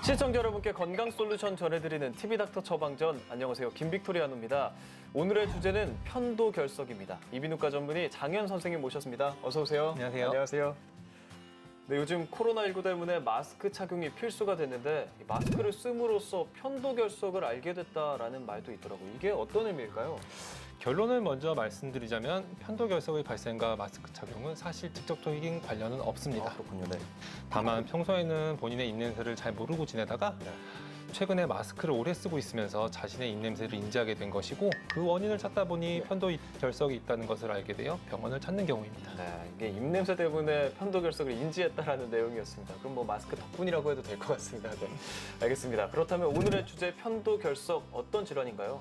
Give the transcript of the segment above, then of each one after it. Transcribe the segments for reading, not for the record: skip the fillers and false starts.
시청자 여러분께 건강 솔루션 전해드리는 TV닥터 처방전, 안녕하세요. 김빅토리아노입니다. 오늘의 주제는 편도결석입니다. 이비인후과 전문의 장현 선생님 모셨습니다. 어서 오세요. 안녕하세요. 안녕하세요. 네, 요즘 코로나19 때문에 마스크 착용이 필수가 됐는데 마스크를 씀으로써 편도결석을 알게 됐다라는 말도 있더라고요. 이게 어떤 의미일까요? 결론을 먼저 말씀드리자면 편도결석의 발생과 마스크 착용은 사실 직접적인 관련은 없습니다. 그렇군요. 네. 다만 평소에는 본인의 입냄새를 잘 모르고 지내다가 최근에 마스크를 오래 쓰고 있으면서 자신의 입냄새를 인지하게 된 것이고, 그 원인을 찾다 보니 편도결석이 있다는 것을 알게 되어 병원을 찾는 경우입니다. 네, 이게 입냄새 때문에 편도결석을 인지했다라는 내용이었습니다. 그럼 뭐 마스크 덕분이라고 해도 될 것 같습니다. 네, 알겠습니다. 그렇다면 오늘의 주제 편도결석, 어떤 질환인가요?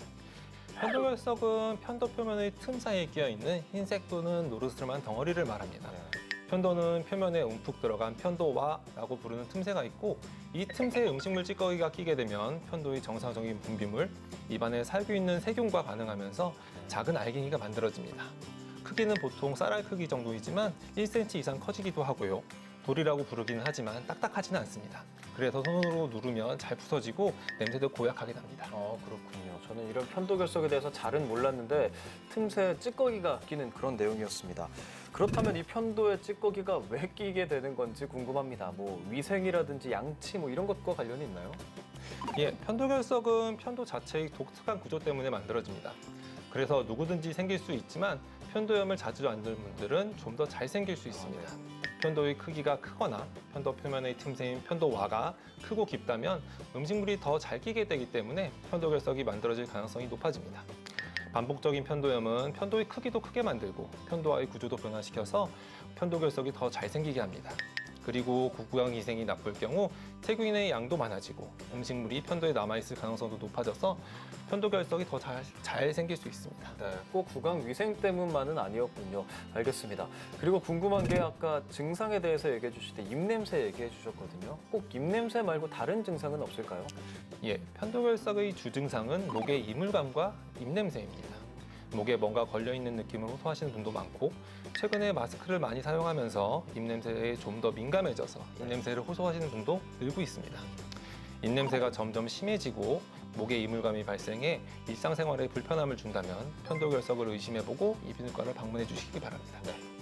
편도결석은 편도 표면의 틈 사이에 끼어있는 흰색 또는 노르스름한 덩어리를 말합니다. 편도는 표면에 움푹 들어간 편도와라고 부르는 틈새가 있고, 이 틈새에 음식물 찌꺼기가 끼게 되면 편도의 정상적인 분비물, 입안에 살고 있는 세균과 반응하면서 작은 알갱이가 만들어집니다. 크기는 보통 쌀알 크기 정도이지만 1cm 이상 커지기도 하고요. 돌이라고 부르기는 하지만 딱딱하지는 않습니다. 그래서 손으로 누르면 잘 부서지고 냄새도 고약하게 납니다. 그렇군요. 저는 이런 편도결석에 대해서 잘은 몰랐는데 틈새 찌꺼기가 끼는 그런 내용이었습니다. 그렇다면 이 편도에 찌꺼기가 왜 끼게 되는 건지 궁금합니다. 뭐 위생이라든지 양치 뭐 이런 것과 관련이 있나요? 예, 편도결석은 편도 자체의 독특한 구조 때문에 만들어집니다. 그래서 누구든지 생길 수 있지만 편도염을 자주 앓는 분들은 좀 더 잘 생길 수 있습니다. 편도의 크기가 크거나 편도 표면의 틈새인 편도와가 크고 깊다면 음식물이 더 잘 끼게 되기 때문에 편도결석이 만들어질 가능성이 높아집니다. 반복적인 편도염은 편도의 크기도 크게 만들고 편도와의 구조도 변화시켜서 편도결석이 더 잘 생기게 합니다. 그리고 구강위생이 나쁠 경우 세균의 양도 많아지고 음식물이 편도에 남아있을 가능성도 높아져서 편도결석이 더 잘 생길 수 있습니다. 네, 꼭 구강위생 때문만은 아니었군요. 알겠습니다. 그리고 궁금한 게 아까 증상에 대해서 얘기해 주실 때 입냄새 얘기해 주셨거든요. 꼭 입냄새 말고 다른 증상은 없을까요? 예, 편도결석의 주증상은 목의 이물감과 입냄새입니다. 목에 뭔가 걸려있는 느낌을 호소하시는 분도 많고, 최근에 마스크를 많이 사용하면서 입냄새에 좀 더 민감해져서 입냄새를 호소하시는 분도 늘고 있습니다. 입냄새가 점점 심해지고 목에 이물감이 발생해 일상생활에 불편함을 준다면 편도결석을 의심해보고 이비인후과를 방문해 주시기 바랍니다.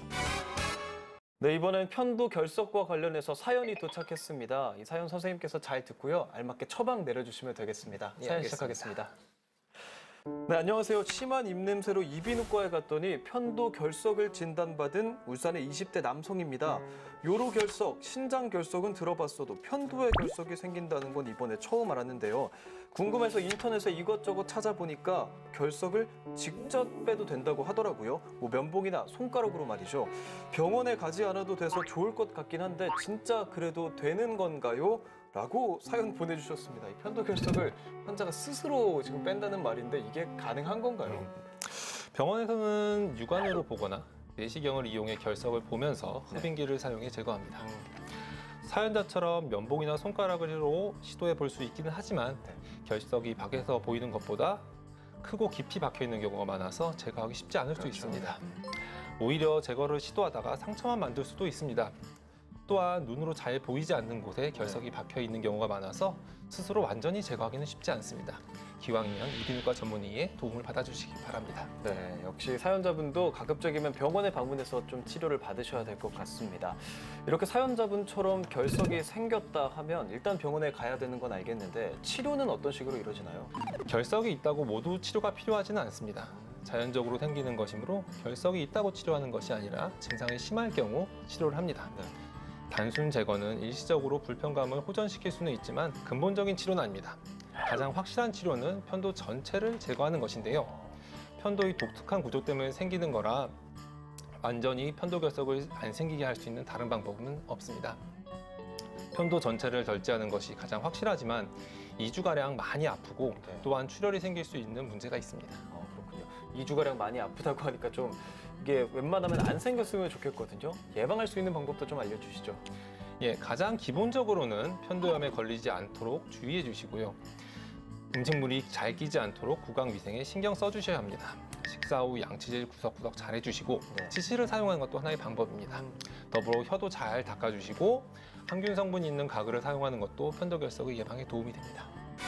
네, 이번엔 편도결석과 관련해서 사연이 도착했습니다. 이 사연 선생님께서 잘 듣고요. 알맞게 처방 내려주시면 되겠습니다. 사연 시작하겠습니다. 네, 안녕하세요. 심한 입냄새로 이비인후과에 갔더니 편도결석을 진단받은 울산의 20대 남성입니다. 요로결석, 신장결석은 들어봤어도 편도에 결석이 생긴다는 건 이번에 처음 알았는데요. 궁금해서 인터넷에 이것저것 찾아보니까 결석을 직접 빼도 된다고 하더라고요. 뭐 면봉이나 손가락으로 말이죠. 병원에 가지 않아도 돼서 좋을 것 같긴 한데 진짜 그래도 되는 건가요? 라고 사연 보내주셨습니다. 이 편도결석을 환자가 스스로 지금 뺀다는 말인데 이게 가능한 건가요? 병원에서는 육안으로 보거나 내시경을 이용해 결석을 보면서 흡인기를 사용해 제거합니다. 사연자처럼 면봉이나 손가락으로 시도해 볼 수 있기는 하지만 결석이 밖에서 보이는 것보다 크고 깊이 박혀 있는 경우가 많아서 제거하기 쉽지 않을 수 있습니다. 오히려 제거를 시도하다가 상처만 만들 수도 있습니다. 또한 눈으로 잘 보이지 않는 곳에 결석이 박혀 있는 경우가 많아서 스스로 완전히 제거하기는 쉽지 않습니다. 기왕이면 이비인후과 전문의의 도움을 받아주시기 바랍니다. 네, 역시 사연자분도 가급적이면 병원에 방문해서 좀 치료를 받으셔야 될 것 같습니다. 이렇게 사연자분처럼 결석이 생겼다 하면 일단 병원에 가야 되는 건 알겠는데 치료는 어떤 식으로 이루어지나요? 결석이 있다고 모두 치료가 필요하지는 않습니다. 자연적으로 생기는 것이므로 결석이 있다고 치료하는 것이 아니라 증상이 심할 경우 치료를 합니다. 단순 제거는 일시적으로 불편감을 호전시킬 수는 있지만 근본적인 치료는 아닙니다. 가장 확실한 치료는 편도 전체를 제거하는 것인데요. 편도의 독특한 구조 때문에 생기는 거라 완전히 편도결석을 안 생기게 할 수 있는 다른 방법은 없습니다. 편도 전체를 절제하는 것이 가장 확실하지만 2주가량 많이 아프고 또한 출혈이 생길 수 있는 문제가 있습니다. 그렇군요. 2주가량 많이 아프다고 하니까 좀 이게 웬만하면 안 생겼으면 좋겠거든요. 예방할 수 있는 방법도 좀 알려주시죠. 예, 가장 기본적으로는 편도염에 걸리지 않도록 주의해 주시고요. 음식물이 잘 끼지 않도록 구강위생에 신경 써주셔야 합니다. 식사 후 양치질 구석구석 잘 해주시고 네. 치실을 사용하는 것도 하나의 방법입니다. 더불어 혀도 잘 닦아주시고 항균 성분이 있는 가글을 사용하는 것도 편도결석의 예방에 도움이 됩니다.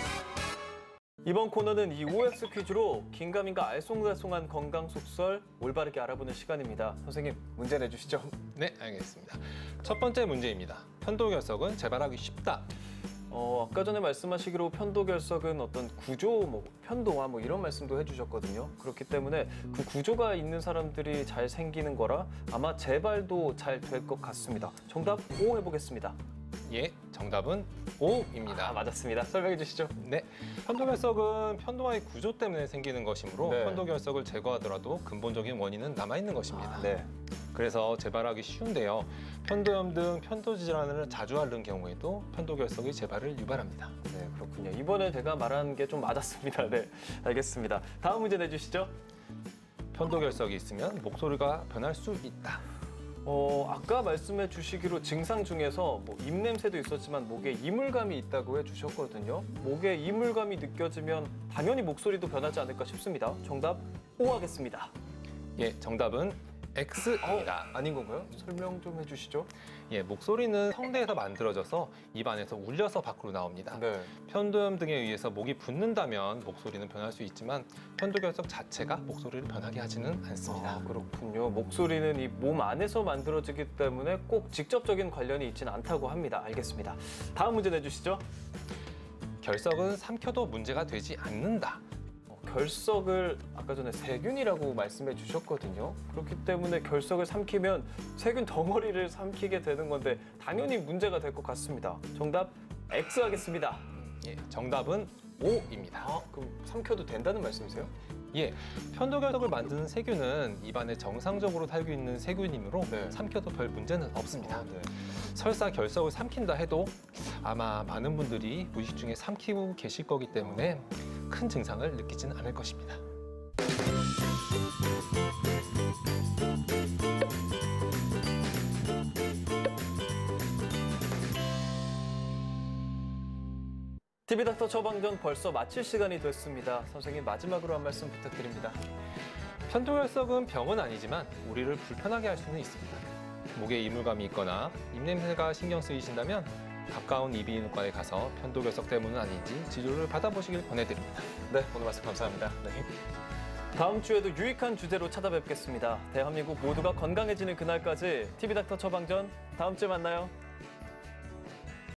이번 코너는 이 OX 퀴즈로 긴가민가 알쏭달쏭한 건강 속설 올바르게 알아보는 시간입니다. 선생님, 문제 내주시죠. 네, 알겠습니다. 첫 번째 문제입니다. 편도결석은 재발하기 쉽다. 아까 전에 말씀하시기로 편도결석은 어떤 구조, 편도화 이런 말씀도 해주셨거든요. 그렇기 때문에 그 구조가 있는 사람들이 잘 생기는 거라 아마 재발도 잘 될 것 같습니다. 정답 O 해보겠습니다. 예, 정답은 O입니다. 맞았습니다. 설명해 주시죠. 네, 편도결석은 편도와의 구조 때문에 생기는 것이므로 네. 편도결석을 제거하더라도 근본적인 원인은 남아있는 것입니다. 네. 그래서 재발하기 쉬운데요. 편도염 등 편도 질환을 자주 앓는 경우에도 편도결석의 재발을 유발합니다. 네, 그렇군요. 이번에 제가 말한 게 좀 맞았습니다. 네, 알겠습니다. 다음 문제 내주시죠. 편도결석이 있으면 목소리가 변할 수 있다. 아까 말씀해 주시기로 증상 중에서 입냄새도 있었지만 목에 이물감이 있다고 해주셨거든요. 목에 이물감이 느껴지면 당연히 목소리도 변하지 않을까 싶습니다. 정답 O 하겠습니다. 예, 정답은 X입니다. 아닌 건가요? 설명 좀 해주시죠. 예, 목소리는 성대에서 만들어져서 입안에서 울려서 밖으로 나옵니다. 네. 편도염 등에 의해서 목이 붓는다면 목소리는 변할 수 있지만 편도결석 자체가 목소리를 변하게 하지는 않습니다. 그렇군요. 목소리는 이 몸 안에서 만들어지기 때문에 꼭 직접적인 관련이 있지는 않다고 합니다. 알겠습니다. 다음 문제 내주시죠. 결석은 삼켜도 문제가 되지 않는다. 결석을 아까 전에 세균이라고 말씀해 주셨거든요. 그렇기 때문에 결석을 삼키면 세균 덩어리를 삼키게 되는 건데 당연히 문제가 될 것 같습니다. 정답 X 하겠습니다. 예, 정답은 O입니다. 그럼 삼켜도 된다는 말씀이세요? 예, 편도결석을 만드는 세균은 입안에 정상적으로 살고 있는 세균이므로 네. 삼켜도 별 문제는 없습니다. 네. 설사 결석을 삼킨다 해도 아마 많은 분들이 무의식 중에 삼키고 계실 거기 때문에 큰 증상을 느끼지는 않을 것입니다. TV닥터 처방전 벌써 마칠 시간이 됐습니다. 선생님 마지막으로 한 말씀 부탁드립니다. 편도결석은 병은 아니지만 우리를 불편하게 할 수는 있습니다. 목에 이물감이 있거나 입냄새가 신경 쓰이신다면 가까운 이비인후과에 가서 편도결석 때문은 아닌지 진료를 받아보시길 권해드립니다. 네, 오늘 말씀 감사합니다. 네. 다음 주에도 유익한 주제로 찾아뵙겠습니다. 대한민국 모두가 건강해지는 그날까지 TV닥터 처방전 다음 주에 만나요.